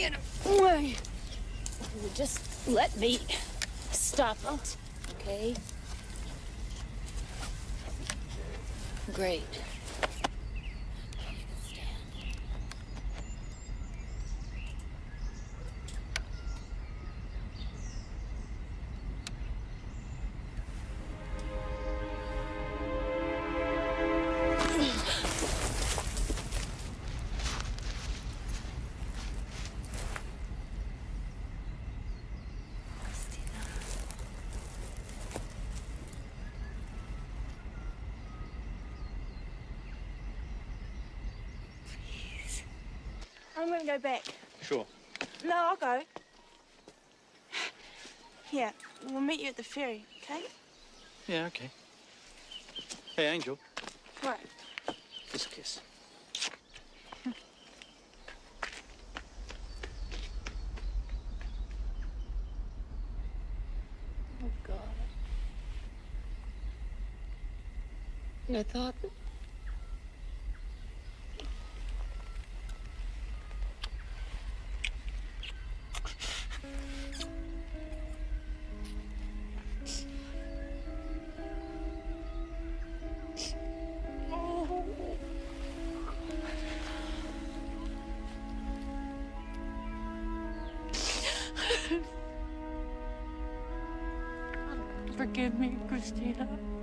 get away. You just let me stop it, okay? Great. I'm gonna go back. Sure. No, I'll go. Yeah, we'll meet you at the ferry, okay? Yeah, okay. Hey, Angel. What? Just a kiss. Oh, God. I thought... Forgive me, Christina.